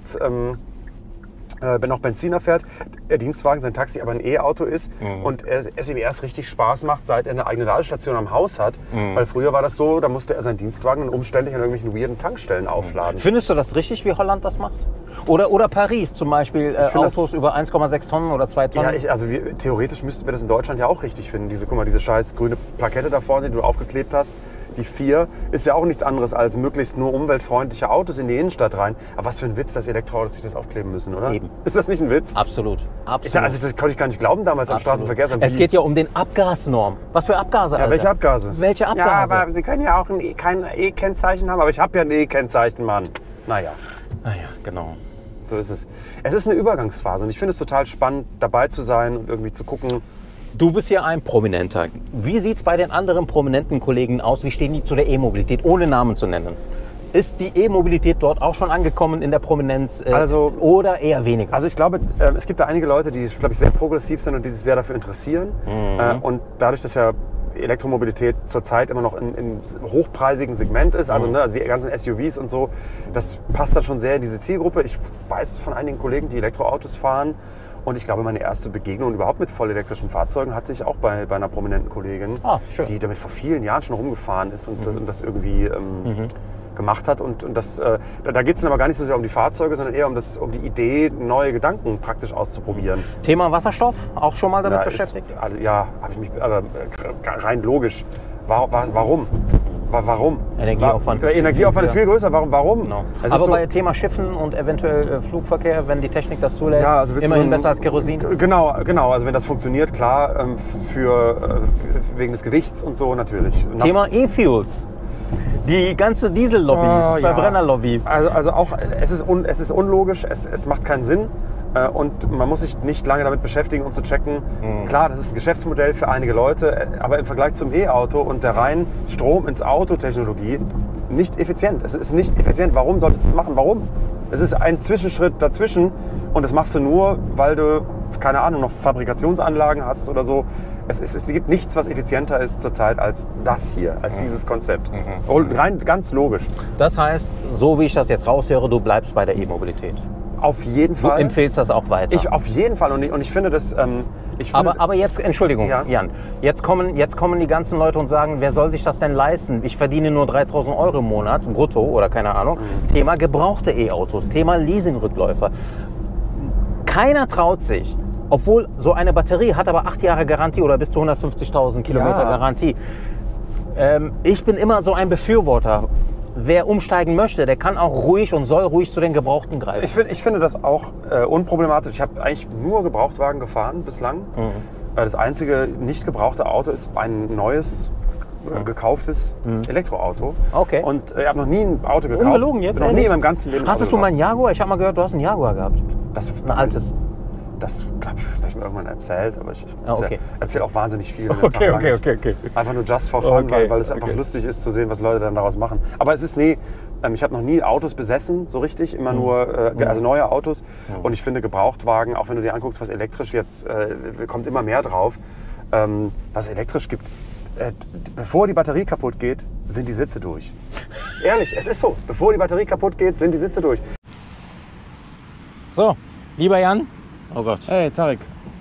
noch Benziner fährt, der Dienstwagen, sein Taxi aber ein E-Auto ist und es ihm erst richtig Spaß macht, seit er eine eigene Ladestation am Haus hat. Weil früher war das so, da musste er seinen Dienstwagen umständlich an irgendwelchen weirden Tankstellen aufladen. Findest du das richtig, wie Holland das macht? Oder Paris zum Beispiel, Autos über 1,6 Tonnen oder 2 Tonnen? Ja, theoretisch müssten wir das in Deutschland ja auch richtig finden. Diese scheiß grüne Plakette da vorne, die du aufgeklebt hast. Die 4 ist ja auch nichts anderes als möglichst nur umweltfreundliche Autos in die Innenstadt rein. Aber was für ein Witz, dass Elektroautos sich das aufkleben müssen, oder? Eben. Ist das nicht ein Witz? Absolut. Das konnte ich gar nicht glauben damals am Straßenverkehrsamt. Es geht ja um den Abgasnorm. Was für Abgase, Alter? Ja, welche Abgase? Welche Abgase? Ja, aber Sie können ja auch kein E-Kennzeichen haben. Aber ich habe ja ein E-Kennzeichen, Mann. Naja, genau. so ist es. Es ist eine Übergangsphase und ich finde es total spannend, dabei zu sein und irgendwie zu gucken. Du bist ja ein Prominenter. Wie sieht es bei den anderen prominenten Kollegen aus? Wie stehen die zu der E-Mobilität, ohne Namen zu nennen? Ist die E-Mobilität dort auch schon angekommen in der Prominenz oder eher weniger? Also ich glaube, es gibt da einige Leute, die, glaube ich, sehr progressiv sind und die sich sehr dafür interessieren. Und dadurch, dass ja Elektromobilität zurzeit immer noch in hochpreisigen Segment ist, also die ganzen SUVs und so, das passt dann schon sehr in diese Zielgruppe. Ich weiß von einigen Kollegen, die Elektroautos fahren. Und ich glaube, meine erste Begegnung überhaupt mit vollelektrischen Fahrzeugen hatte ich auch bei einer prominenten Kollegin, die damit vor vielen Jahren schon rumgefahren ist und das irgendwie gemacht hat. Und da geht es dann aber gar nicht so sehr um die Fahrzeuge, sondern eher um die Idee, neue Gedanken praktisch auszuprobieren. Thema Wasserstoff, auch schon mal damit beschäftigt? Ja, habe ich mich, aber rein logisch. Warum? Warum? Energieaufwand. Energieaufwand ist viel größer. Warum? Genau. Aber bei Thema Schiffen und eventuell Flugverkehr, wenn die Technik das zulässt, immerhin besser als Kerosin? Genau. Also wenn das funktioniert, klar, wegen des Gewichts und so natürlich. Thema E-Fuels. Die ganze Diesellobby, Verbrennerlobby. Also auch, es ist unlogisch, es macht keinen Sinn. Und man muss sich nicht lange damit beschäftigen, um zu checken, klar, das ist ein Geschäftsmodell für einige Leute, aber im Vergleich zum E-Auto und der reinen Strom ins Auto-Technologie nicht effizient. Es ist nicht effizient. Warum solltest du es machen? Warum? Es ist ein Zwischenschritt dazwischen und das machst du nur, weil du, keine Ahnung, noch Fabrikationsanlagen hast oder so. Es gibt nichts, was effizienter ist zurzeit als das hier, als dieses Konzept. Rein ganz logisch. Das heißt, so wie ich das jetzt raushöre, du bleibst bei der E-Mobilität. Auf jeden Fall. Du empfehlst das auch weiter. Auf jeden Fall. Und ich finde das... Aber jetzt, Entschuldigung, Jan, jetzt kommen die ganzen Leute und sagen, wer soll sich das denn leisten? Ich verdiene nur 3.000 € im Monat, brutto oder keine Ahnung. Thema gebrauchte E-Autos, Thema Leasingrückläufer. Keiner traut sich, obwohl so eine Batterie hat aber 8 Jahre Garantie oder bis zu 150.000 Kilometer Garantie. Ich bin immer so ein Befürworter. Wer umsteigen möchte, der kann auch ruhig und soll ruhig zu den Gebrauchten greifen. Ich finde das auch unproblematisch. Ich habe eigentlich nur Gebrauchtwagen gefahren bislang. Das einzige nicht gebrauchte Auto ist ein neues, gekauftes Elektroauto. Okay. Und ich habe noch nie ein Auto gekauft. Ungelogen jetzt? Noch nie in meinem ganzen Leben. Hattest du mal einen Jaguar? Ich habe mal gehört, du hast einen Jaguar gehabt. Ein altes. Das habe ich vielleicht mal irgendwann erzählt, aber ich okay. erzähle auch wahnsinnig viel. Okay. Einfach nur just for fun, Okay, weil es einfach lustig ist zu sehen, was Leute dann daraus machen. Aber es ist ich habe noch nie Autos besessen, so richtig, immer nur also neue Autos. Und ich finde Gebrauchtwagen, auch wenn du dir anguckst, was elektrisch jetzt, kommt immer mehr drauf, was es elektrisch gibt. Bevor die Batterie kaputt geht, sind die Sitze durch. Ehrlich, es ist so. Bevor die Batterie kaputt geht, sind die Sitze durch. So, lieber Jan. Oh Gott. Hey, Tarek.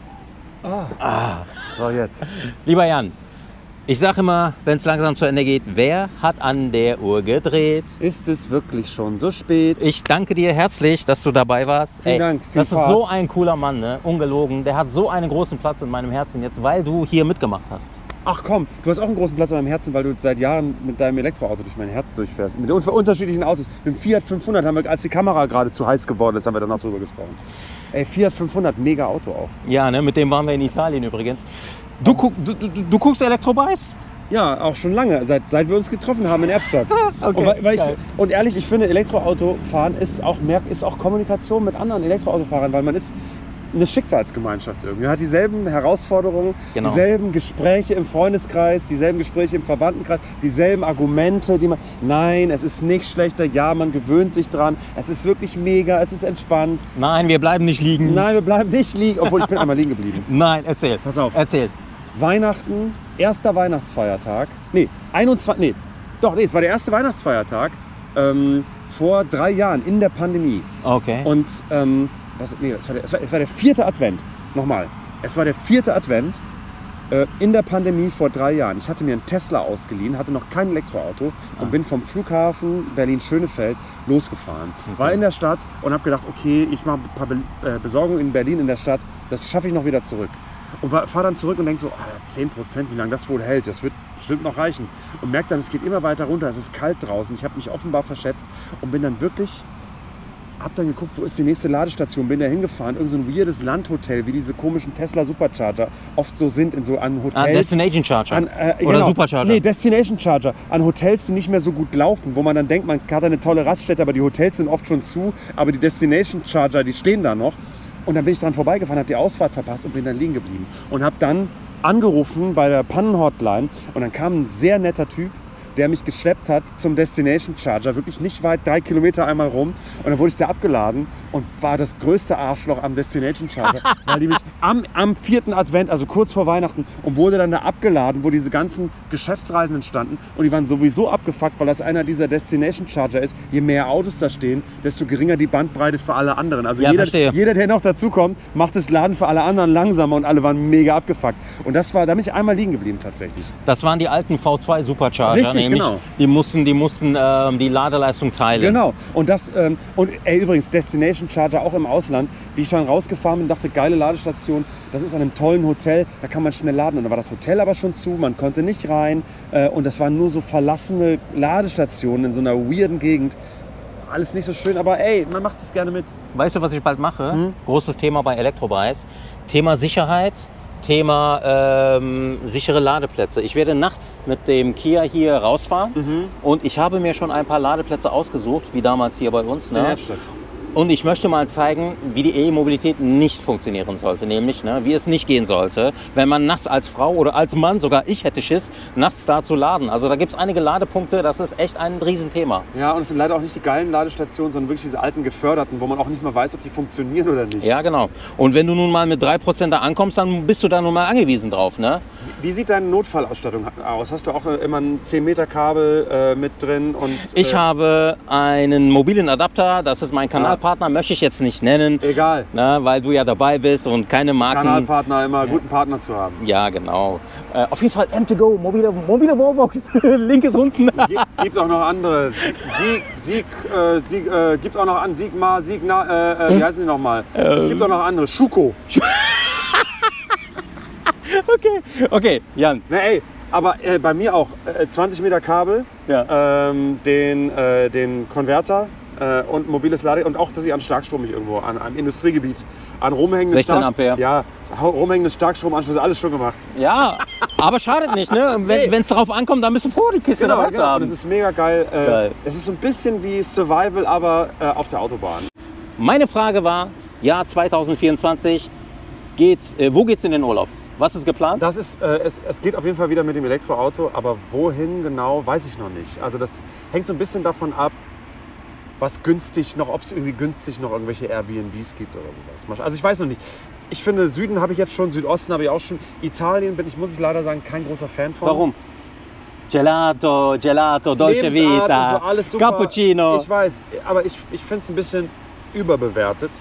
So, jetzt. Lieber Jan, ich sage immer, wenn es langsam zu Ende geht, wer hat an der Uhr gedreht? Ist es wirklich schon so spät? Ich danke dir herzlich, dass du dabei warst. Vielen Dank. Viel Das ist so ein cooler Mann, ne? Ungelogen. Der hat so einen großen Platz in meinem Herzen jetzt, weil du hier mitgemacht hast. Ach komm, du hast auch einen großen Platz in meinem Herzen, weil du seit Jahren mit deinem Elektroauto durch mein Herz durchfährst. Mit unterschiedlichen Autos. Mit dem Fiat 500 haben wir, als die Kamera gerade zu heiß geworden ist, haben wir dann noch drüber gesprochen. Ey, Fiat 500, mega Auto auch. Ja, ne? Mit dem waren wir in Italien übrigens. Du guckst Elektrobikes? Ja, auch schon lange, seit wir uns getroffen haben in Erftstadt. Okay, und ehrlich, ich finde, Elektroautofahren ist auch Kommunikation mit anderen Elektroautofahrern, weil man ist eine Schicksalsgemeinschaft irgendwie. Man hat dieselben Herausforderungen, dieselben Gespräche im Freundeskreis, dieselben Gespräche im Verwandtenkreis, dieselben Argumente, die man... Nein, es ist nicht schlechter, ja, man gewöhnt sich dran, es ist wirklich mega, es ist entspannt. Nein, wir bleiben nicht liegen. Nein, wir bleiben nicht liegen, obwohl ich bin einmal liegen geblieben. Nein, erzähl. Pass auf. Erzähl. Weihnachten, erster Weihnachtsfeiertag. Es war der erste Weihnachtsfeiertag vor 3 Jahren in der Pandemie. Okay. Und es war der 4. Advent. Nochmal. Es war der 4. Advent in der Pandemie vor 3 Jahren. Ich hatte mir einen Tesla ausgeliehen, hatte noch kein Elektroauto und bin vom Flughafen Berlin-Schönefeld losgefahren. Okay. War in der Stadt und habe gedacht, okay, ich mache ein paar Besorgungen in Berlin in der Stadt. Das schaffe ich noch wieder zurück. Und fahre dann zurück und denke so, 10%, wie lange das wohl hält, das wird bestimmt noch reichen. Und merke dann, es geht immer weiter runter, es ist kalt draußen. Ich habe mich offenbar verschätzt und bin dann wirklich... Hab dann geguckt, wo ist die nächste Ladestation, bin da hingefahren, irgend so ein weirdes Landhotel, wie diese komischen Tesla Supercharger oft so sind, an Hotels. Destination Charger oder genau. Supercharger? Nee, Destination Charger. An Hotels, die nicht mehr so gut laufen, wo man dann denkt, man hat eine tolle Raststätte, aber die Hotels sind oft schon zu, aber die Destination Charger, die stehen da noch. Und dann bin ich dran vorbeigefahren, habe die Ausfahrt verpasst und bin dann liegen geblieben. Und habe dann angerufen bei der Pannenhotline und dann kam ein sehr netter Typ, der mich geschleppt hat zum Destination Charger, wirklich nicht weit, 3 Kilometer einmal rum. Und dann wurde ich da abgeladen und war das größte Arschloch am Destination Charger, weil die mich am 4. Advent, also kurz vor Weihnachten, und wurde dann da abgeladen, wo diese ganzen Geschäftsreisenden standen. Und die waren sowieso abgefuckt, weil das einer dieser Destination Charger ist. Je mehr Autos da stehen, desto geringer die Bandbreite für alle anderen. Also jeder, der noch dazukommt, macht das Laden für alle anderen langsamer und alle waren mega abgefuckt. Und da bin ich einmal liegen geblieben tatsächlich. Das waren die alten V2 Supercharger. Richtig. Genau. Die mussten die Ladeleistung teilen. Genau. Und übrigens Destination Charger auch im Ausland. Wie ich dann rausgefahren bin, dachte, geile Ladestation. Das ist an einem tollen Hotel, da kann man schnell laden. Und da war das Hotel aber schon zu, man konnte nicht rein. Und das waren nur so verlassene Ladestationen in so einer weirden Gegend. Alles nicht so schön, aber ey, man macht es gerne mit. Weißt du, was ich bald mache? Großes Thema bei Elektrobikes. Thema Sicherheit. Thema sichere Ladeplätze. Ich werde nachts mit dem Kia hier rausfahren und ich habe mir schon ein paar Ladeplätze ausgesucht, wie damals hier bei uns. Ne? In Erftstadt. Und ich möchte mal zeigen, wie die E-Mobilität nicht funktionieren sollte, nämlich wie es nicht gehen sollte, wenn man nachts als Frau oder als Mann, sogar ich hätte Schiss, nachts da zu laden. Also da gibt es einige Ladepunkte, das ist echt ein Riesenthema. Ja, und es sind leider auch nicht die geilen Ladestationen, sondern wirklich diese alten geförderten, wo man auch nicht mal weiß, ob die funktionieren oder nicht. Ja, genau. Und wenn du nun mal mit 3% da ankommst, dann bist du da nun mal angewiesen drauf. Ne? Wie sieht deine Notfallausstattung aus? Hast du auch immer ein 10-Meter-Kabel mit drin? Und, ich habe einen mobilen Adapter, das ist mein Kanal. Partner möchte ich jetzt nicht nennen. Egal. Na, weil du ja dabei bist und keine Marken. Kanalpartner, immer guten Partner zu haben. Ja, genau. Auf jeden Fall M2Go, mobile Wallbox. Link ist unten. Gibt auch noch andere. Gibt auch noch an Sigma, wie heißen die nochmal? Es gibt auch noch andere. Schuko. Okay, Jan. Na ey, aber bei mir auch 20 Meter Kabel, Ja. den Konverter und mobiles Lade und auch, dass ich an Starkstrom mich irgendwo an einem Industriegebiet an rumhängenden 16 Ampere. Ja, rumhängenden Starkstromanschlüsse, alles schon gemacht. Ja, aber schadet nicht, ne? Wenn es darauf ankommt, dann bist du froh, die Kiste dabei zu Und haben. es ist mega geil. Geil. Es ist so ein bisschen wie Survival, aber auf der Autobahn. Meine Frage war, Jahr 2024, wo geht's in den Urlaub? Was ist geplant? Das ist, es geht auf jeden Fall wieder mit dem Elektroauto, aber wohin genau, weiß ich noch nicht. Also das hängt so ein bisschen davon ab, was günstig noch, ob es irgendwie günstig noch irgendwelche Airbnbs gibt oder sowas. Also ich weiß noch nicht. Ich finde, Süden habe ich jetzt schon, Südosten habe ich auch schon. Italien bin ich, muss ich leider sagen, kein großer Fan von. Warum? Gelato, Dolce Lebensart Vita, und so, alles super. Cappuccino. Ich weiß, aber ich finde es ein bisschen überbewertet.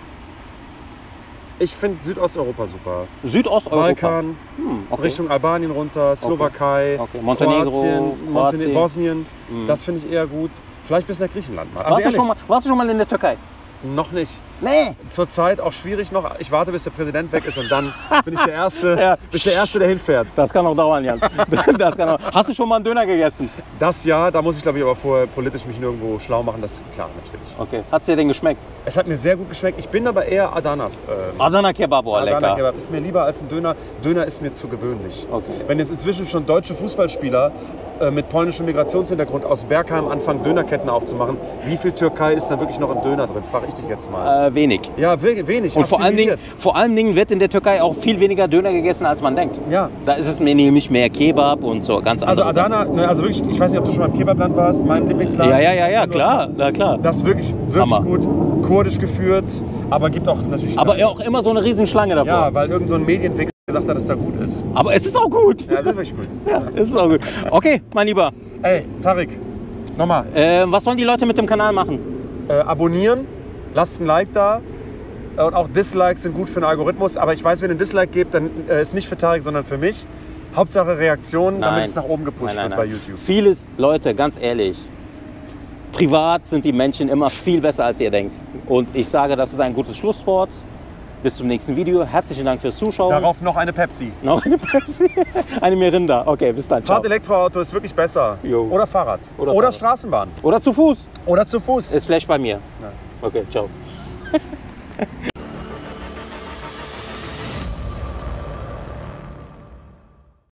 Ich finde Südosteuropa super. Südosteuropa. Balkan, Okay. Richtung Albanien runter, Slowakei, Okay. Montenegro, Kroatien. Bosnien. Das finde ich eher gut. Vielleicht bis nach Griechenland mal. Also Warst du schon mal in der Türkei? noch nicht. Nee. Zurzeit auch schwierig noch. Ich warte, bis der Präsident weg ist und dann bin ich der Erste, Ja. der hinfährt. Das kann noch dauern, Jan. Das kann noch. Hast du schon mal einen Döner gegessen? Das ja, da muss ich glaube ich aber vorher politisch mich nirgendwo schlau machen. Das ist klar, natürlich. Okay. Hat es dir denn geschmeckt? Es hat mir sehr gut geschmeckt. Ich bin aber eher Adana. Adana Kebab, oh, lecker. Adana Kebab ist mir lieber als ein Döner. Döner ist mir zu gewöhnlich. Okay. Wenn jetzt inzwischen schon deutsche Fußballspieler mit polnischem Migrationshintergrund aus Bergheim anfangen, Dönerketten aufzumachen, wie viel Türkei ist dann wirklich noch im Döner drin? Frage ich dich jetzt mal. Wenig. Ja, wenig. Und vor allen assimiliert. Dingen wird in der Türkei auch viel weniger Döner gegessen, als man denkt. Ja. Da ist es nämlich mehr Kebab und so ganz Also andere Sachen. Adana, ne, also wirklich, ich weiß nicht, ob du schon mal im Kebabland warst, mein Lieblingsladen. Ja, klar, na klar. Das ist wirklich Hammer. gut, kurdisch geführt, aber gibt auch natürlich... Aber auch immer so eine Riesenschlange davor. Ja, weil irgend so ein Medienwichser gesagt hat, dass da gut ist. Aber es ist auch gut. Ja, das ist wirklich gut. Ja, es ist auch gut. Okay, mein Lieber. Ey, Tarek, nochmal, Was sollen die Leute mit dem Kanal machen? abonnieren, lasst ein Like da. Und auch Dislikes sind gut für den Algorithmus. Aber ich weiß, wenn ihr ein Dislike gebt, dann ist nicht für Tarek, sondern für mich. Hauptsache Reaktionen, damit es nach oben gepusht wird bei YouTube. Vieles, Leute, ganz ehrlich, privat sind die Menschen immer viel besser, als ihr denkt. Und ich sage, das ist ein gutes Schlusswort. Bis zum nächsten Video. Herzlichen Dank fürs Zuschauen. Darauf noch eine Pepsi. Noch eine Pepsi? Eine Mirinda. Okay, bis dann. Ciao. Fahrt Elektroauto ist wirklich besser. Jo. Oder Fahrrad. Oder Oder Fahrrad. Straßenbahn. Oder zu Fuß. Oder zu Fuß. Ist Flash bei mir. Okay, ciao.